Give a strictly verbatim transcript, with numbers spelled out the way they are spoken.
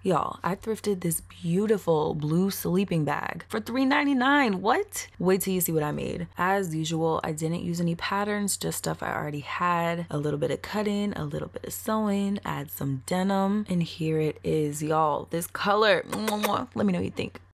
Y'all, I thrifted this beautiful blue sleeping bag for three ninety-nine. What? Wait till you see what I made. As usual, I didn't use any patterns, just stuff I already had. A little bit of cutting, a little bit of sewing, add some denim, and here it is, y'all. This color, let me know what you think.